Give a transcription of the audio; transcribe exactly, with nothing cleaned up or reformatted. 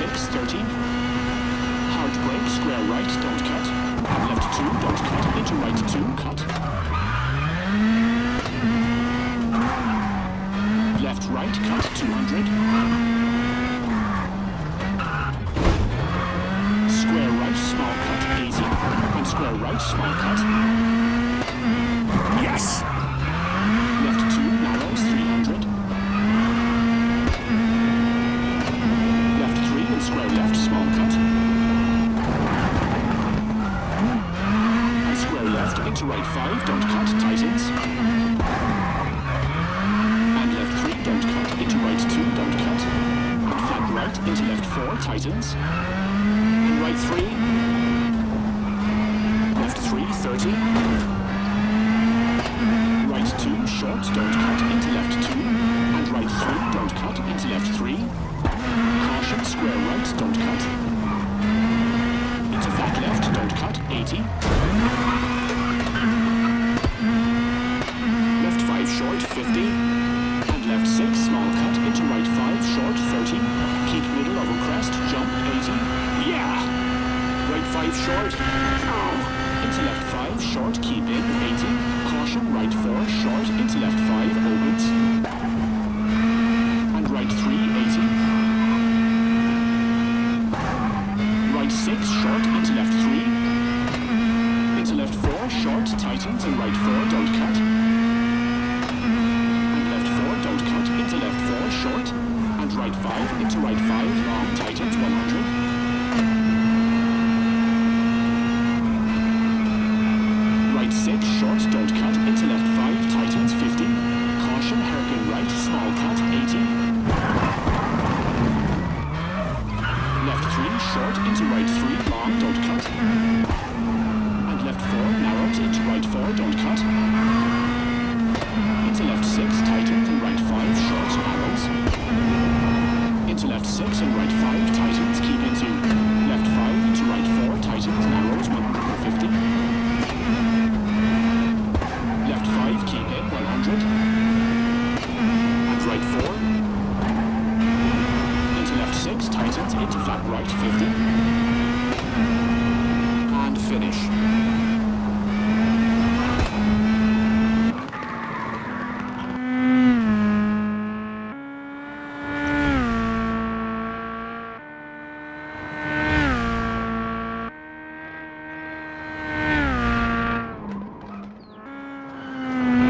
six, thirty. Hard brake, square right, don't cut. Left two, don't cut. Into right two, cut. Left right, cut, two hundred. Square right, small cut, eighty. And square right, small cut. Yes! Left two, narrows, three hundred. Left three and square left, small cut. And square left into right five, don't cut, tightens. And left three, don't cut, into right two, don't cut. And flat right into left four, tightens. And right three. Left three, thirty. Right two, short, don't cut, into left two. And right three, don't cut, into left three. Caution, square right, don't cut. Into flat left, don't cut, eighty. Left five, short, fifty. And left six, small cut, into right five, short, thirty. Keep middle over crest, jump, eighty. Yeah! Right five, short. Oh! Into left five, short, keep in, eighty. Caution, right four, short, into left five, opens. And right three, eighty. Right six, short, into left three. Into left four, short, tightens, and right four, don't cut. And left four, don't cut, into left four, short. And right five, into right five, long, tightens, one hundred. six, short, don't cut, into left five, tightens, fifty. Caution, hairpin right, small cut, eighty. Left three, short, into right three, long, don't cut. And left four, narrows, into right four, don't cut. Into left six, tightens, and right five, short, narrows. Into left six and right five, tightens, keep into left five, into right four, tightens, narrows, one hundred fifty. Keep in, one hundred. And right four. Into left six, tightens, into flat right, fifty.